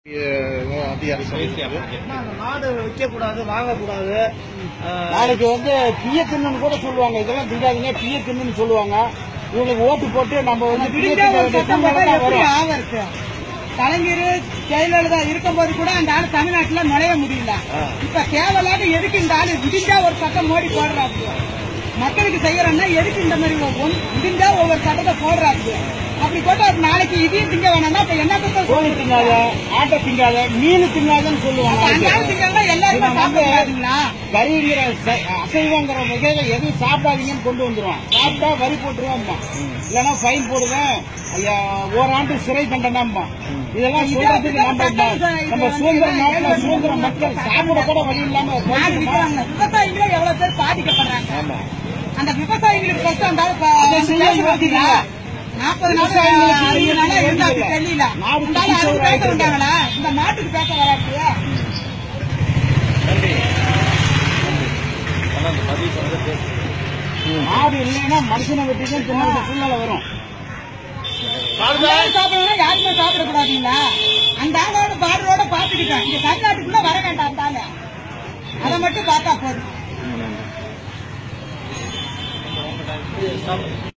நாடு வைக்கக்கூடாது, வாங்கக்கூடாது. நாளைக்கு பிய தின்னு கூட சொல்லுவாங்க. இதெல்லாம் திங்காதீங்க, பிய தின்னு சொல்லுவாங்க. இவங்களுக்கு ஓட்டு போட்டு நம்ம ஆவருக்கு கலைஞர் ஜெயலலிதா இருக்கும்போது கூட அந்த ஆள் தமிழ்நாட்டுல நுழைய முடியல. இப்ப தேவையில்லாத எதுக்கு இந்த ஆளு விடிஞ்சா ஒரு சட்டம் மோடி போடுறாரு. மக்களுக்கு செய்யறோம்னா எதுக்கு இந்த மாதிரி விடிஞ்சா ஒவ்வொரு சட்டத்தை போடுறாரு. அப்படி போட்டு நாளைக்கு இதையும் திங்க வேணாம்னா இப்ப என்ன கோழி திங்காத, ஆட்டை திங்காத, மீன் திங்காதன்னு சொல்லுவாங்க. எல்லாருமே சாப்பிடுங்களா? கறிங்கிற அசைவங்கிற வகையில எதுவும் சாப்பிடாதீங்கன்னு கொண்டு வந்துருவான். சாப்பிட்டா வரி போட்டுருவான், இல்லைன்னா ஃபைன் போடுவேன், ஓராண்டு சிறை தண்டனாம்பா. இதெல்லாம் சொல்றதுக்கு நம்ம சுதந்திர நாட்டுல சுதந்திர மக்கள் சாப்பிட கூட வழி இல்லாம விவசாயிகளே எவ்வளவு பேர் பாதிக்கப்படுறாங்க. அந்த விவசாயிகளுக்கு அந்த 40 நாள் தெரியல. இந்த நாட்டுக்கு பேச வராது. நாடு இல்லைன்னா மனுஷனை வெட்டிதான் தின்னாத சூழ்நிலை வரும். சாப்பிடணும் யாருமே சாப்பிடக்கூடாதுங்களா? அந்த ஆளோட பார்டரோட பாத்துக்கிட்டேன். இங்க தமிழ்நாட்டுக்குள்ள வர வேண்டாம். அந்த ஆளு அதை மட்டும் பார்த்தா போதும்.